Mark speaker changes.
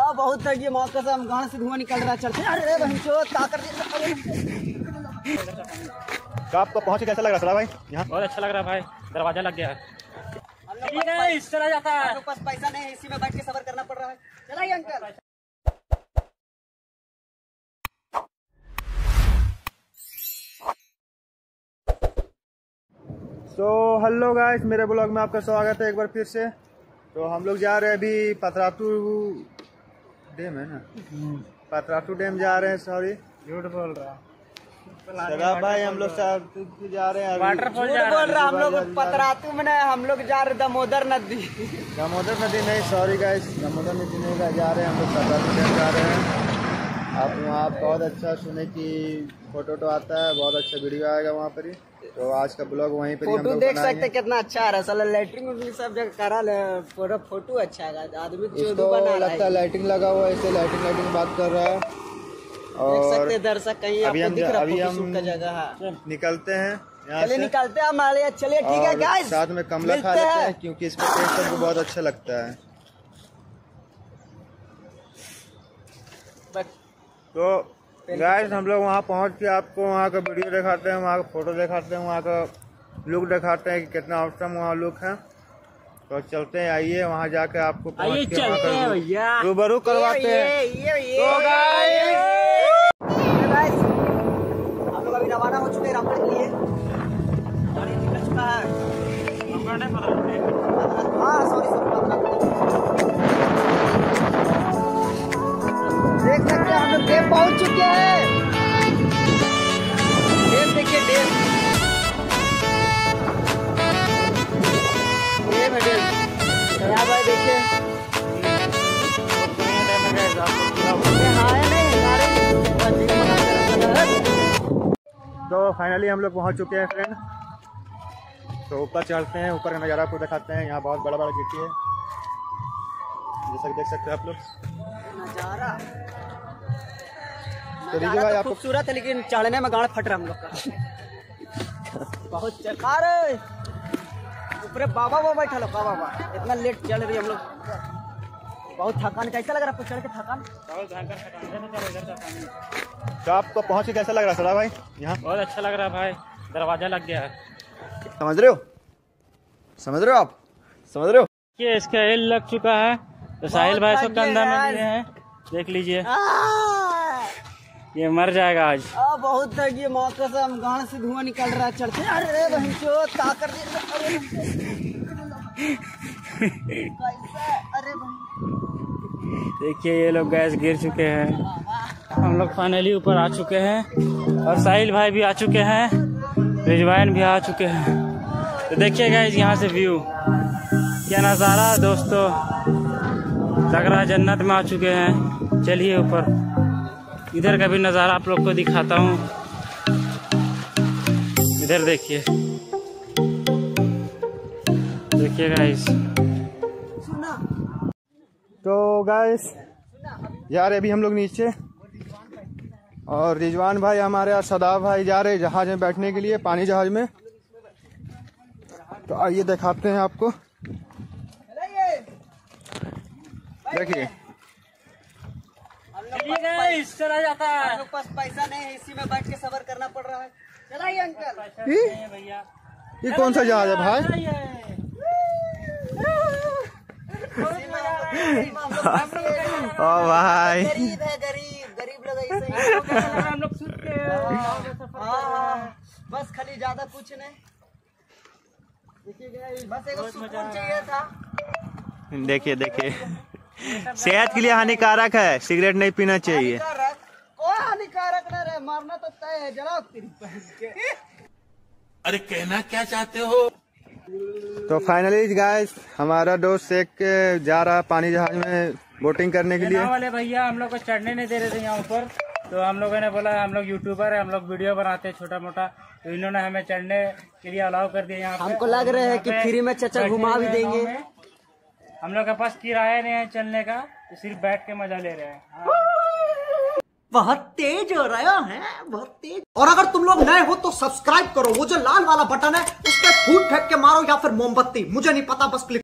Speaker 1: बहुत थक गए मौके से, हम गाँव से धुआं निकल रहा चलते। अरे बहनचोद क्या कर दिया।
Speaker 2: आपको पहुँच के कैसा लग रहा है भाई? यहाँ
Speaker 3: बहुत अच्छा लग रहा है भाई, दरवाजा लग गया है। चला जाता है,
Speaker 1: पास पैसा नहीं है, इसी में बैठ के सफर करना पड़ रहा है। चलाइए अंकल।
Speaker 2: तो हेलो गाइस, मेरे ब्लॉग में आपका स्वागत है एक बार फिर से। तो हम लोग जा रहे हैं अभी पतरातू डैम है ना, पतरातू डैम जा रहे हैं। सॉरी
Speaker 3: झूठ बोल रहा
Speaker 2: सदाब भाई, हम लोग जा रहे हैं
Speaker 3: वाटरफॉल
Speaker 1: बोल रहा। हम लोग पतरातू में नहीं, हम लोग जा रहे दामोदर नदी।
Speaker 2: दामोदर नदी नहीं, सॉरी गाइस, दामोदर नदी नहीं जा रहे हैं हम लोग, पतरातू डैम जा रहे हैं। आप वहाँ बहुत अच्छा सुने कि फोटो आता है, बहुत अच्छा वीडियो आएगा वहाँ पर ही। तो आज का ब्लॉग वहीं पर
Speaker 1: फोटो देख सकते कितना अच्छा आ रहा है। साला लैटरिंग सब जगह करा ले, पूरा फोटो अच्छा है। आदमी
Speaker 2: इसको लगता है लाइटिंग लगा हुआ है, इससे लाइटिंग बात कर रहा है।
Speaker 1: देख सकते दर्शक, कहीं आपको दिख रहा है फोटो का जगह है।
Speaker 2: निकलते हैं यहाँ
Speaker 1: चलिए
Speaker 2: से,
Speaker 1: निकलते हैं हमारे। चलिए ठीक है गाइस,
Speaker 2: साथ में कमला खा लेते हैं क्योंकि इसका टेस्ट हमको बहुत अच्छा लगता है। तो गाइस हम लोग वहाँ पहुँच के आपको वहाँ का वीडियो दिखाते हैं, वहाँ का फोटो दिखाते हैं, वहाँ का लुक दिखाते हैं कि कितना औसम वहाँ लुक है। तो चलते हैं, आइए वहाँ जाके आपको रूबरू करवाते हैं।
Speaker 1: हम लोग अभी रवाना हो चुके हैं रामगढ़ के लिए। गाड़ी निकल चुका है। हाँ सॉरी, देख सकते हैं हम लोग डैम पहुंच चुके हैं। डैम देखिए, डैम है डैम। यहाँ भाई देखिए,
Speaker 2: तो फाइनली हम लोग पहुंच चुके हैं फ्रेंड। तो ऊपर चढ़ते हैं, ऊपर का नज़ारा आपको दिखाते हैं। यहाँ बहुत बड़ा बड़ा गिट्टी है, जैसा कि देख सकते हैं आप लोग
Speaker 1: नजारा।
Speaker 2: तो देखिए भाई, आपको
Speaker 1: खूबसूरत है, लेकिन चढ़ने में गाड़ फट रहा हम लोग का। बहुत चकार है ऊपर। बाबा बैठा लो, बाबा इतना लेट चल रही हम लोग। बहुत थकान। कैसा लग रहा है आपको चढ़ के? थकान
Speaker 2: तो आपको पहुँच के कैसा लग रहा है सदा भाई? यहाँ
Speaker 3: बहुत अच्छा लग रहा है भाई, दरवाजा लग गया है।
Speaker 2: समझ रहे हो आप समझ रहे हो
Speaker 3: ये इसका एल लग चुका है। तो साहिल भाई को कंधा में लिए हैं, देख लीजिए, ये मर जाएगा आज।
Speaker 1: बहुत थक गए मौके से, हम गाँव से धुआं निकल रहा चढ़ते। अरे बहनचोद क्या कर दिया। अरे
Speaker 3: देखिए ये लोग गैस गिर चुके हैं। हम लोग फाइनली ऊपर आ चुके हैं और साहिल भाई भी आ चुके हैं, रिजवान भी आ चुके हैं। तो देखिए गाइस यहाँ से व्यू, क्या नज़ारा है दोस्तों, लग रहा है जन्नत में आ चुके हैं। चलिए ऊपर, इधर का भी नज़ारा आप लोग को दिखाता हूँ। इधर देखिए, देखिए गाइस।
Speaker 2: तो गाइस यार अभी हम लोग नीचे, और रिजवान भाई हमारे और सदाब भाई जा रहे हैं जहाज में बैठने के लिए, पानी जहाज में। तो आइए दिखाते हैं आपको, देखिए।
Speaker 3: चला जाता है,
Speaker 1: हम लोग पास पैसा नहीं है, इसी में बैठ के सफर करना पड़ रहा है। चलाइए अंकल।
Speaker 3: भैया
Speaker 2: ये कौन सा जहाज है भाई? ओ भाई,
Speaker 1: गरीब है, गरीब लोग ऐसे ही।
Speaker 3: हम लोग
Speaker 1: बस खाली ज्यादा कुछ नहीं, बस एक सुकून चाहिए था।
Speaker 2: देखिए सेहत के लिए हानिकारक है, सिगरेट नहीं पीना चाहिए।
Speaker 1: कोई हानिकारक न रहे, मारना तो तय है। जनाब
Speaker 4: अरे कहना क्या चाहते हो?
Speaker 2: तो फाइनली गाइस हमारा दोस्त शेख जा रहा पानी जहाज में बोटिंग करने के लिए।
Speaker 3: वाले भैया हम लोग को चढ़ने नहीं दे रहे थे यहाँ ऊपर, तो हम लोगों ने बोला हम लोग यूट्यूबर है, हम लोग वीडियो बनाते हैं छोटा मोटा, तो इन्होंने हमें चढ़ने के लिए अलाउ कर दिया। यहाँ
Speaker 1: हमको लग रहा है कि फ्री में चाचा घुमा भी देंगे।
Speaker 3: हम लोग के पास किराया नहीं है चलने का, तो सिर्फ बैठ के मजा ले रहे हैं।
Speaker 1: बहुत तेज हो रहा है, बहुत तेज। और अगर तुम लोग नए हो तो सब्सक्राइब करो, वो जो लाल वाला बटन है उस पर फूट फेंक के मारो या फिर मोमबत्ती, मुझे नहीं पता, बस क्लिक